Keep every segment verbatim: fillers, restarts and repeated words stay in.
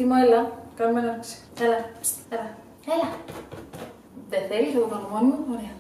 Τίμω, έλα. Κάνουμε έναρξη. Έλα. Έλα. Έλα. Δεν θέλει, θα το κάνω μόνη μου. Ωραία.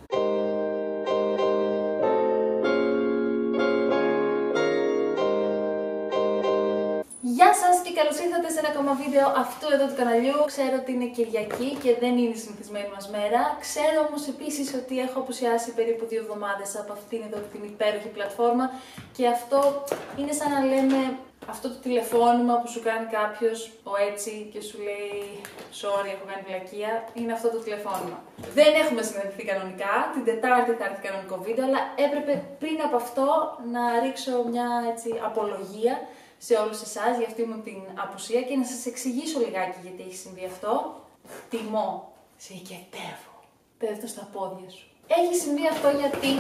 Γεια σας και καλώς ήρθατε σε ένα ακόμα βίντεο αυτού εδώ του καναλιού. Ξέρω ότι είναι Κυριακή και δεν είναι η συνηθισμένη μας μέρα. Ξέρω όμως επίσης ότι έχω απουσιάσει περίπου δύο εβδομάδες από αυτήν εδώ την υπέροχη πλατφόρμα και αυτό είναι σαν να λέμε αυτό το τηλεφώνημα που σου κάνει κάποιος ο έτσι και σου λέει sorry, έχω κάνει βλακεία. Είναι αυτό το τηλεφώνημα. Δεν έχουμε συναντηθεί κανονικά. Την Τετάρτη θα έρθει κανονικό βίντεο, αλλά έπρεπε πριν από αυτό να ρίξω μια έτσι απολογία σε όλους εσάς για αυτή μου την απουσία και να σας εξηγήσω λιγάκι γιατί έχει συμβεί αυτό. Τιμώ, σε οικετεύω. Πέφτω στα πόδια σου. Έχει συμβεί αυτό γιατί...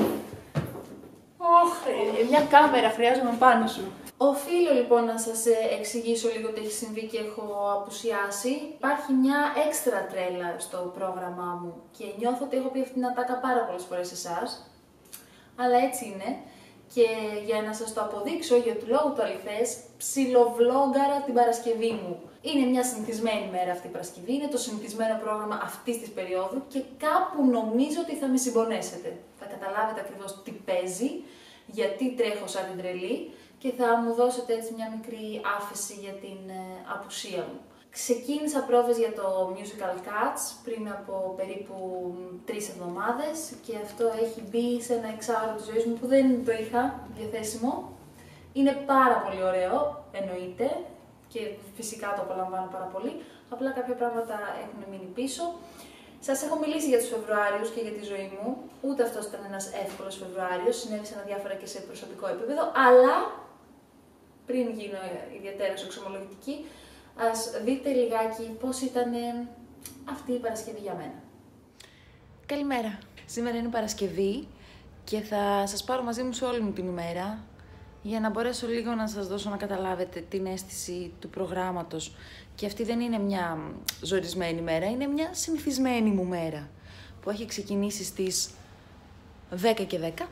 Ωχ, μια κάμερα χρειάζομαι πάνω σου. Οφείλω λοιπόν να σας εξηγήσω λίγο τι έχει συμβεί και έχω απουσιάσει. Υπάρχει μια έξτρα τρέλα στο πρόγραμμά μου και νιώθω ότι έχω πει αυτήν την ατάκα πάρα πολλές φορές σε εσάς. Αλλά έτσι είναι. Και για να σας το αποδείξω, για του λόγου του αληθές, ψιλοβλόγκαρα την Παρασκευή μου. Είναι μια συνηθισμένη μέρα αυτή η Παρασκευή, είναι το συνηθισμένο πρόγραμμα αυτής της περίοδου και κάπου νομίζω ότι θα με συμπονέσετε. Θα καταλάβετε ακριβώς τι παίζει, γιατί τρέχω σαν την τρελή και θα μου δώσετε έτσι μια μικρή άφεση για την ε, απουσία μου. Ξεκίνησα πρόβες για το Musical Cuts πριν από περίπου τρεις εβδομάδες και αυτό έχει μπει σε ένα εξάωρο της ζωής μου που δεν το είχα διαθέσιμο. Είναι πάρα πολύ ωραίο, εννοείται, και φυσικά το απολαμβάνω πάρα πολύ, απλά κάποια πράγματα έχουν μείνει πίσω. Σας έχω μιλήσει για τους Φεβρουάριους και για τη ζωή μου, ούτε αυτός ήταν ένας εύκολος Φεβρουάριος, συνέβησαν διάφορα και σε προσωπικό επίπεδο, αλλά πριν γίνω ιδιαίτερα εξομολογητική, ας δείτε λιγάκι πώς ήταν αυτή η Παρασκευή για μένα. Καλημέρα. Σήμερα είναι Παρασκευή και θα σας πάρω μαζί μου σε όλη μου την ημέρα για να μπορέσω λίγο να σας δώσω να καταλάβετε την αίσθηση του προγράμματος. Και αυτή δεν είναι μια ζορισμένη μέρα, είναι μια συνηθισμένη μου μέρα που έχει ξεκινήσει στις δέκα και δέκα.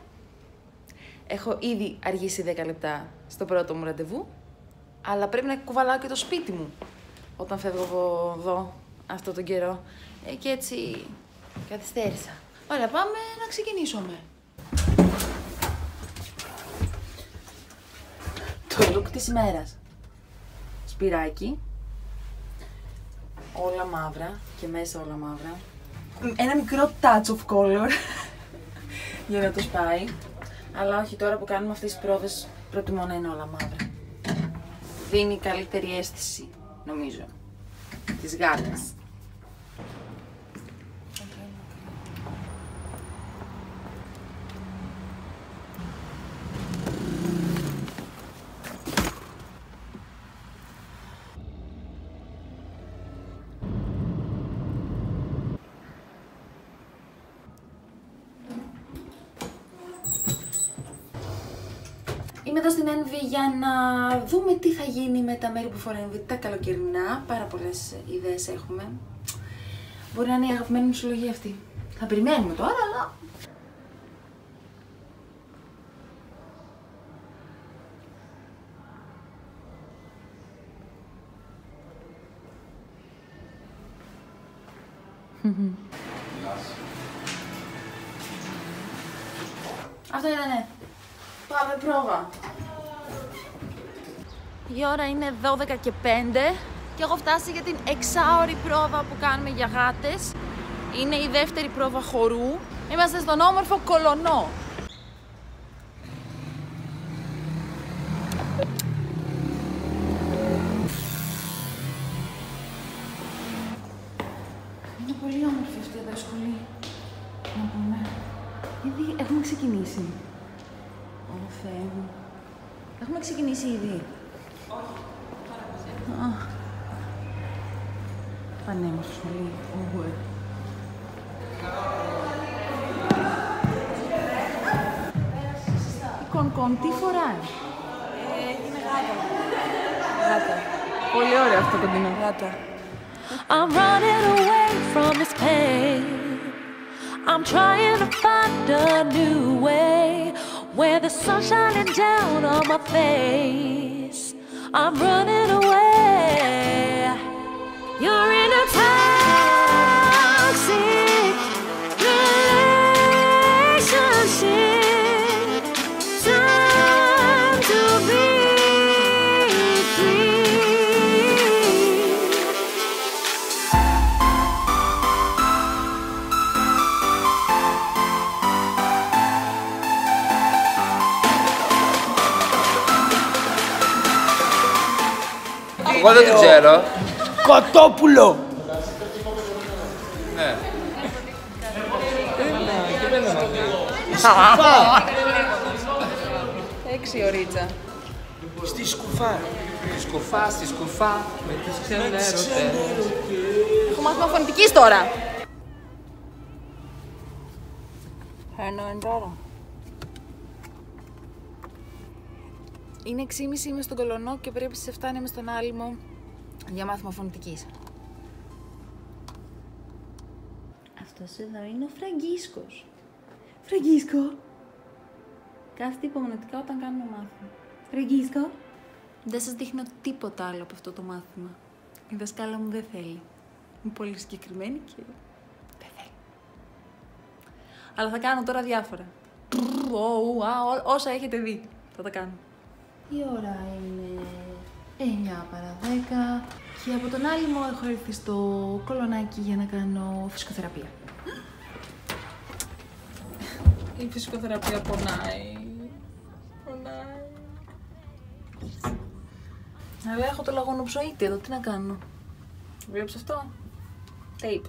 Έχω ήδη αργήσει δέκα λεπτά στο πρώτο μου ραντεβού, αλλά πρέπει να κουβαλάω και το σπίτι μου όταν φεύγω από εδώ αυτόν τον καιρό. Ε, και έτσι καθυστέρησα. Ωραία, πάμε να ξεκινήσουμε. Το look της ημέρας. Σπυράκι. Όλα μαύρα και μέσα όλα μαύρα. Ένα μικρό touch of color για να το σπάει. Αλλά όχι, τώρα που κάνουμε αυτές τις πρόβες προτιμώ να είναι όλα μαύρα. Δίνει καλύτερη αίσθηση, νομίζω, της γάτας. Είμαι εδώ στην Envy για να δούμε τι θα γίνει με τα μέρη που φοράει Envy τα καλοκαιρινά. Πάρα πολλές ιδέες έχουμε. Μπορεί να είναι η αγαπημένη μου συλλογή αυτή. Θα περιμένουμε τώρα, αλλά... Αυτό ήτανε. Πάμε πρόβα. Η ώρα είναι δώδεκα και πέντε και έχω φτάσει για την εξάωρη πρόβα που κάνουμε για γάτες. Είναι η δεύτερη πρόβα χορού. Είμαστε στον όμορφο Κολονό. Είναι πολύ όμορφη αυτή εδώ η σχολή. Να πούμε. Γιατί έχουμε ξεκινήσει. Ω Θεέ μου. Έχουμε ξεκινήσει ήδη. Όχι. Τώρα πανέμορφη σχολή. Ω, Κον-κον, τι φοράει? Ε, είναι γάτα. Γάτα. Πολύ ωραίο αυτό κοντινό. Γάτα. I'm running away from this pain. I'm trying to find a new way where the sun's shining down on my face. I'm running away. Εγώ δεν το ξέρω. Κοτόπουλο. Ναι. Έξι ωρίτσα. Στη σκουφά. Στη σκουφά, στη σκουφά, με τις ξενέρωτες. Έχω μάθημα φωνητικής τώρα. Εννοώ τώρα. Είναι έξι και μισή, είμαι στον Κολονό και πρέπει στις εφτά να είμαι στον Άλυμο για μάθημα φωνητικής. Αυτός εδώ είναι ο Φραγκίσκος. Φραγκίσκο! Κάθεται υπομονετικά όταν κάνουμε μάθημα. Φραγκίσκο! Δεν σας δείχνω τίποτα άλλο από αυτό το μάθημα. Η δασκάλα μου δεν θέλει. Είναι πολύ συγκεκριμένη και δεν θέλει. Αλλά θα κάνω τώρα διάφορα. Όσα έχετε δει θα τα κάνω. Η ώρα είναι εννιά παρά δέκα και από τον Άλυμο έχω έρθει στο Κολονάκι για να κάνω φυσικοθεραπεία. Η φυσικοθεραπεία πονάει. Πονάει. Αλλά έχω το λαγονοψοίτη εδώ, τι να κάνω. Βλέπεις αυτό? Tape.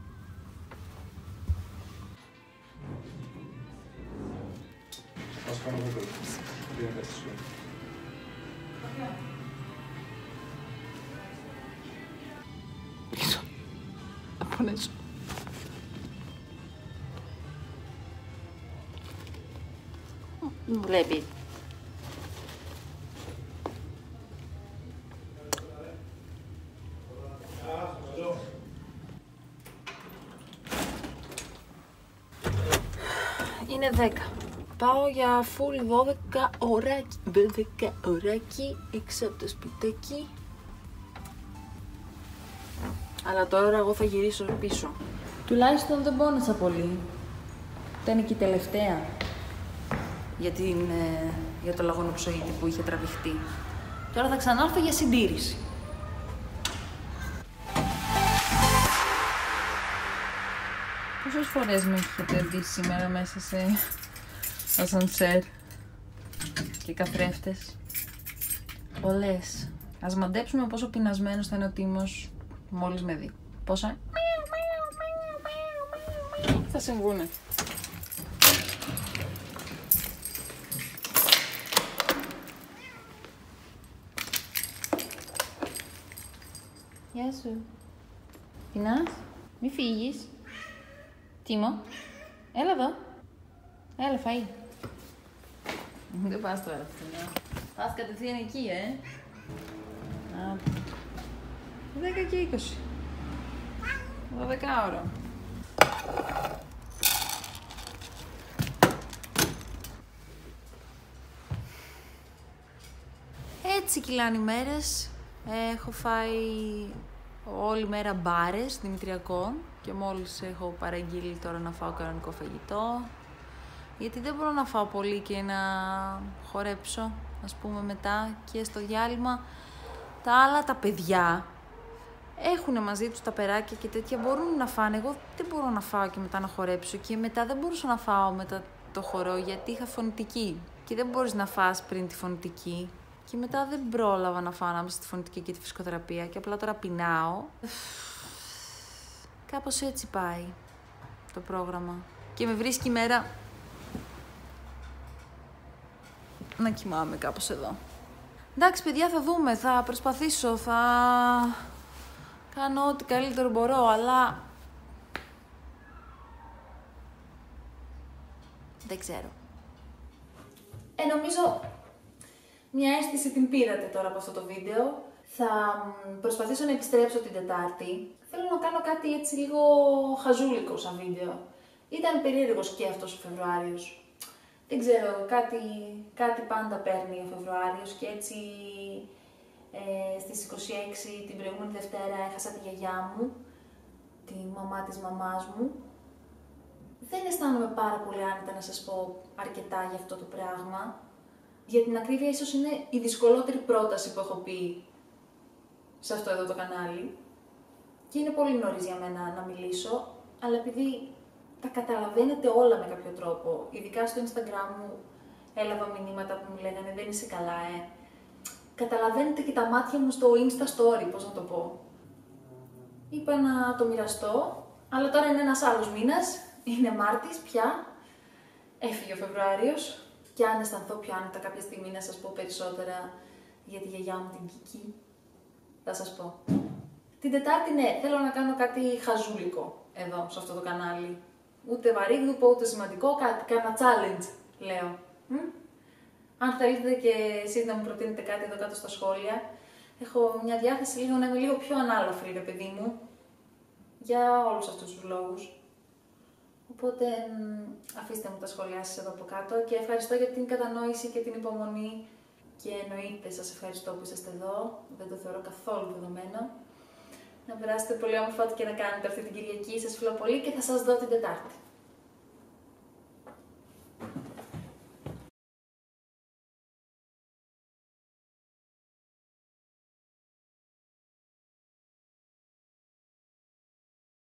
Πίσω. Απονέσω. Μου βλέπει. Είναι δέκα. Πάω για full δώδεκα ωράκι. δώδεκα ωράκι έξω από το σπιτάκι. Αλλά τώρα εγώ θα γυρίσω πίσω. Τουλάχιστον δεν πόνεσα πολύ. Ήταν και η τελευταία. Για, την, ε, για το λαγονοψοίτη που είχε τραβηχτεί. Τώρα θα ξανάρθω για συντήρηση. Πόσες φορές με έχετε δει σήμερα μέσα σε ασανσέρ και καθρέφτες? Πολλές. Ας μαντέψουμε πόσο πεινασμένος θα είναι ο Τίμος μόλις με δει. Πόσα? Θα συμβούνε. Γεια σου. Πεινάς? Μη φύγεις. Τίμο, έλα εδώ. Έλα, φαΐ. Δεν πας τώρα αυτήν. Πας κατευθείαν εκεί, ε. Α, δέκα και είκοσι. δώδεκα ώρα. Έτσι κυλάνε οι μέρες. Έχω φάει όλη μέρα μπάρες δημητριακών και μόλις έχω παραγγείλει τώρα να φάω κανονικό φαγητό. Γιατί δεν μπορώ να φάω πολύ και να χορέψω, ας πούμε, μετά και στο διάλειμμα. Τα άλλα τα παιδιά έχουν μαζί τους τα περάκια και τέτοια, μπορούν να φάνε. Εγώ δεν μπορώ να φάω και μετά να χορέψω και μετά δεν μπορούσα να φάω μετά το χορό γιατί είχα φωνητική. Και δεν μπορείς να φας πριν τη φωνητική. Και μετά δεν πρόλαβα να φάω ανάμεσα στη φωνητική και τη φυσικοθεραπεία και απλά τώρα πεινάω. Κάπως έτσι πάει το πρόγραμμα. Και με βρίσκει η μέρα να κοιμάμαι κάπως εδώ. Εντάξει παιδιά, θα δούμε, θα προσπαθήσω, θα κάνω ό,τι καλύτερο μπορώ, αλλά δεν ξέρω. Ε, νομίζω μια αίσθηση την πήρατε τώρα από αυτό το βίντεο. Θα προσπαθήσω να επιστρέψω την Τετάρτη. Θέλω να κάνω κάτι έτσι λίγο χαζούλικο σαν βίντεο. Ήταν περίεργος και αυτός ο Φεβρουάριος. Δεν ξέρω, κάτι, κάτι πάντα παίρνει ο Φεβρουάριος και έτσι ε, στις είκοσι έξι την προηγούμενη Δευτέρα έχασα τη γιαγιά μου, τη μαμά της μαμάς μου. Δεν αισθάνομαι πάρα πολύ άνετα να σας πω αρκετά για αυτό το πράγμα. Για την ακρίβεια ίσως είναι η δυσκολότερη πρόταση που έχω πει σε αυτό εδώ το κανάλι. Και είναι πολύ νωρίς για μένα να μιλήσω, αλλά επειδή τα καταλαβαίνετε όλα με κάποιο τρόπο, ειδικά στο Instagram μου έλαβα μηνύματα που μου λέγανε «Δεν είσαι καλά, ε». καταλαβαίνετε και τα μάτια μου στο Insta Story, πώς να το πω. Είπα να το μοιραστώ, αλλά τώρα είναι ένας άλλος μήνας, είναι Μάρτης πια, έφυγε ο Φεβρουάριος και αν αισθανθώ πιο άνετα κάποια στιγμή να σας πω περισσότερα για τη γιαγιά μου την Κική, θα σας πω. Την Τετάρτη, ναι, θέλω να κάνω κάτι χαζούλικο εδώ, σε αυτό το κανάλι. Ούτε βαρύγδουπο, ούτε σημαντικό, κάτι, κάνα challenge, λέω. Μ? Αν θέλετε και εσείς να μου προτείνετε κάτι εδώ κάτω στα σχόλια, έχω μια διάθεση λίγο να είμαι λίγο πιο ανάλαφρη, ρε παιδί μου, για όλους αυτούς τους λόγους. Οπότε αφήστε μου τα σχόλιά σας εδώ από κάτω και ευχαριστώ για την κατανόηση και την υπομονή και εννοείται σας ευχαριστώ που είσαστε εδώ, δεν το θεωρώ καθόλου δεδομένο. Να περάσετε πολύ όμορφα ό,τι και να κάνετε αυτή την Κυριακή, σας φιλώ πολύ και θα σας δω την Τετάρτη.